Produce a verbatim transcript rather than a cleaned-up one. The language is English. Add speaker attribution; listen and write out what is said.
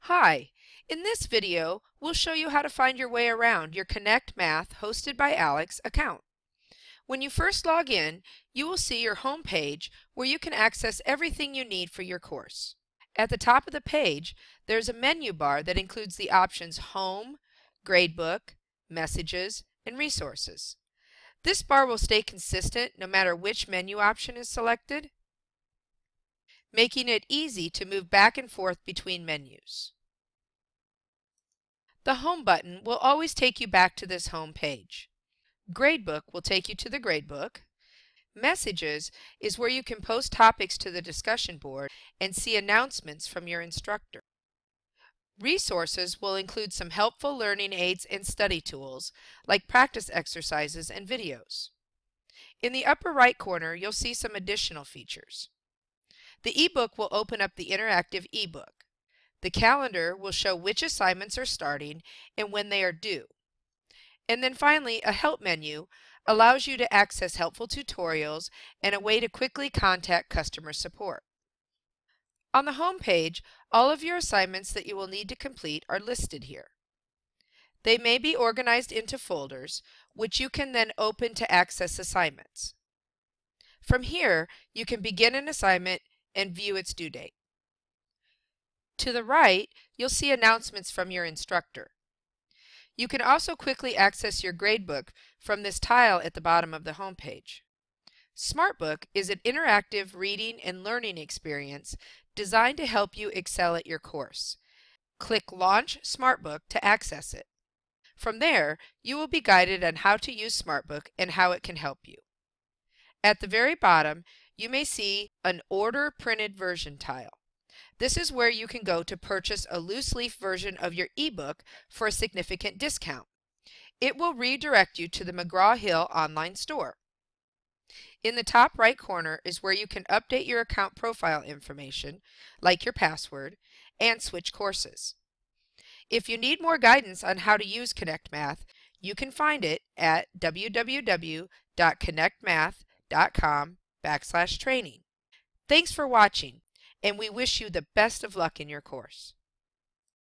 Speaker 1: Hi! In this video, we'll show you how to find your way around your Connect Math hosted by Alex account. When you first log in, you will see your home page where you can access everything you need for your course. At the top of the page, there's a menu bar that includes the options Home, Gradebook, Messages, and Resources. This bar will stay consistent no matter which menu option is selected, making it easy to move back and forth between menus. The Home button will always take you back to this home page. Gradebook will take you to the Gradebook. Messages is where you can post topics to the discussion board and see announcements from your instructor. Resources will include some helpful learning aids and study tools like practice exercises and videos. In the upper right corner, you'll see some additional features. The ebook will open up the interactive ebook. The calendar will show which assignments are starting and when they are due. And then finally, a help menu allows you to access helpful tutorials and a way to quickly contact customer support. On the home page, all of your assignments that you will need to complete are listed here. They may be organized into folders, which you can then open to access assignments. From here, you can begin an assignment and view its due date. To the right, you'll see announcements from your instructor. You can also quickly access your gradebook from this tile at the bottom of the home page. Smartbook is an interactive reading and learning experience designed to help you excel at your course. Click Launch Smartbook to access it. From there, you will be guided on how to use Smartbook and how it can help you. At the very bottom, you may see an Order Printed Version tile. This is where you can go to purchase a loose leaf version of your ebook for a significant discount. It will redirect you to the McGraw Hill online store. In the top right corner is where you can update your account profile information, like your password, and switch courses. If you need more guidance on how to use Connect Math, you can find it at w w w dot connect math dot com backslash training. Thanks for watching, and we wish you the best of luck in your course.